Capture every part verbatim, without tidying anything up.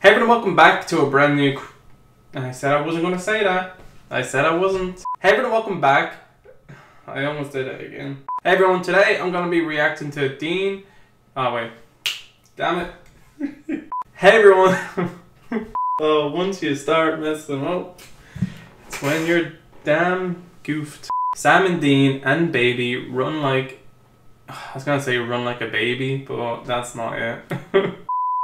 Hey everyone, welcome back to a brand new... I said I wasn't going to say that. I said I wasn't. Hey everyone, welcome back. I almost did it again. Hey everyone, today I'm going to be reacting to Dean. Oh wait. Damn it. Hey everyone. Oh, once you start messing up, it's when you're damn goofed. Sam and Dean and Baby run like... I was going to say run like a baby, but that's not it.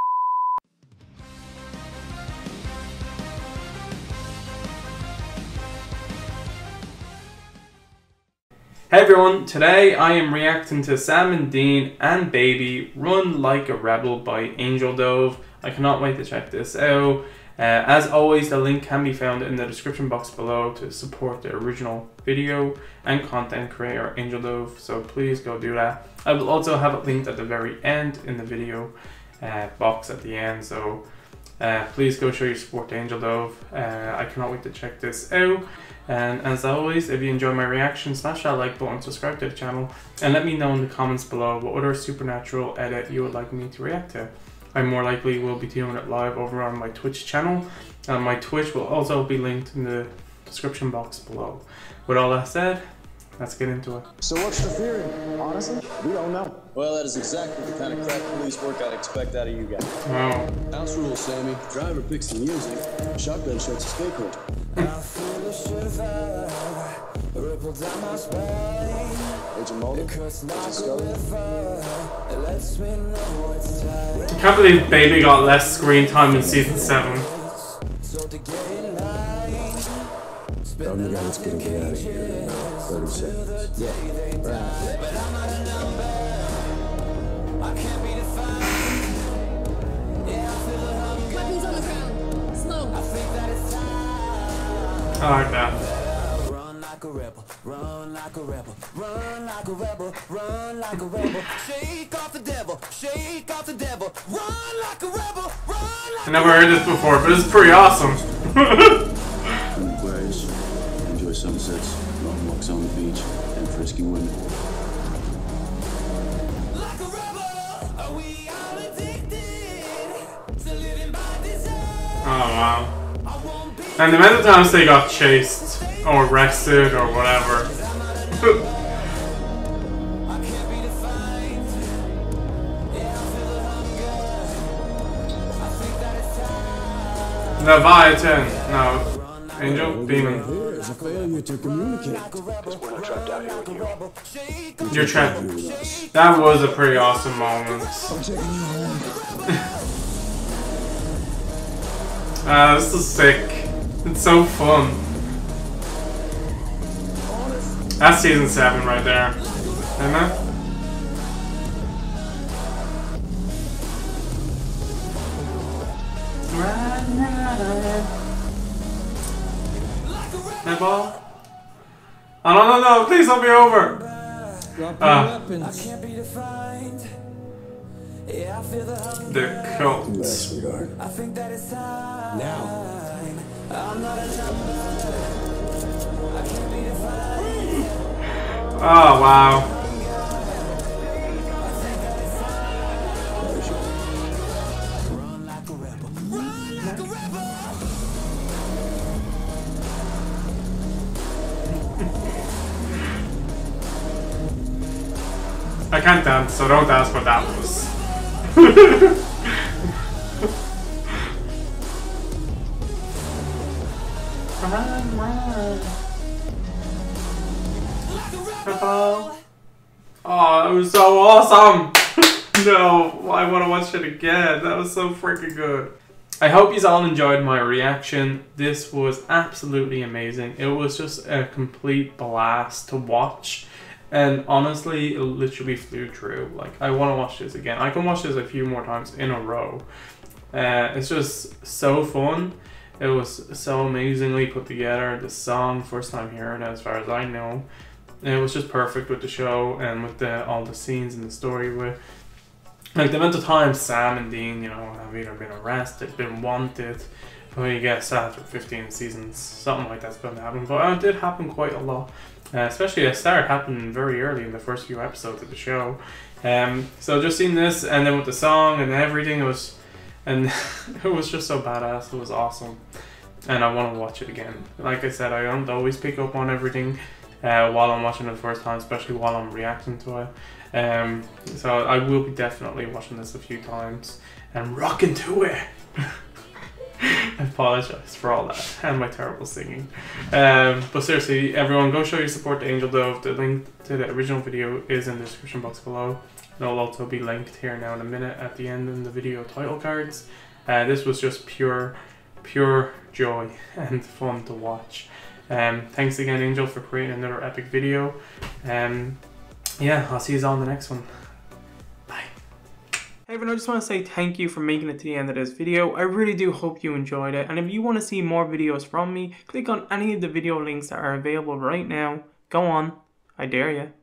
Hey everyone, today I am reacting to Sam and Dean and Baby Run Like a Rebel by AngelDove. I cannot wait to check this out. Uh, as always, the link can be found in the description box below to support the original video and content creator AngelDove, so please go do that. I will also have it linked at the very end in the video uh, box at the end, so uh, please go show your support to AngelDove. Uh, I cannot wait to check this out. And as always, if you enjoy my reaction, smash that like button, subscribe to the channel, and let me know in the comments below what other supernatural edit you would like me to react to. I more likely will be doing it live over on my Twitch channel, and my Twitch will also be linked in the description box below. With all that said, let's get into it. So what's the theory? Honestly, we don't know. Well, that is exactly the kind of crap police work I'd expect out of you guys. Oh. House rules, Sammy. Driver picks the music. Shotgun shoots a skateboard. Agent Mulder, I can't believe Baby got less screen time in season seven. I'm the guy that's gonna get out of here in thirty seconds. Yeah, right. Weapons on the ground. Slow. I like that. Run like a rebel, run like a rebel, run like a rebel, run like a rebel. Shake off the devil, shake off the devil, run like a rebel, run like I never heard this before, but it's pretty awesome. Enjoy sunsets, long walks on the beach, and frisky women. like a rebel. Are we all addicted to living by design? Oh wow. And the amount of times they got chased, or arrested, or whatever. Leviathan. No. Angel? Demon. There's a failure to communicate. We're not trapped out here with you. You're trapped. That was a pretty awesome moment. I'm taking you home. Ah, this is sick. It's so fun. That's season seven right there. Isn't it? That ball? Oh no no no! Please don't be over. Ah, the cult. Yes, sweetheart. I think that it's time. Now. I'm not a number. I can't be defined. Oh wow. Run like a rebel. Run like a rebel. I can't dance, so don't ask what that was. Run, run. Oh, that was so awesome! No, I want to watch it again. That was so freaking good. I hope you all enjoyed my reaction. This was absolutely amazing. It was just a complete blast to watch. And honestly, it literally flew through. Like, I want to watch this again. I can watch this a few more times in a row. Uh, it's just so fun. It was so amazingly put together. The song, first time hearing it as far as I know. And it was just perfect with the show and with the all the scenes and the story with. Like, the amount of times Sam and Dean, you know, have either been arrested, been wanted. Well, you guess after fifteen seasons, something like that's going to happen. But it did happen quite a lot. Uh, especially it started happening very early in the first few episodes of the show. Um, so just seeing this, and then with the song and everything, it was and it was just so badass. It was awesome, and I want to watch it again. Like I said, I don't always pick up on everything uh, while I'm watching it the first time, especially while I'm reacting to it. Um, so I will be definitely watching this a few times and rocking to it. I apologize for all that and my terrible singing. Um, but seriously, everyone, go show your support to AngelDove. The link to the original video is in the description box below. It'll also be linked here now in a minute at the end in the video title cards. Uh, this was just pure, pure joy and fun to watch. Um, thanks again, Angel, for creating another epic video. Um, yeah, I'll see you all in the next one. Hey everyone, I just want to say thank you for making it to the end of this video. I really do hope you enjoyed it, and if you want to see more videos from me, click on any of the video links that are available right now. Go on, I dare you.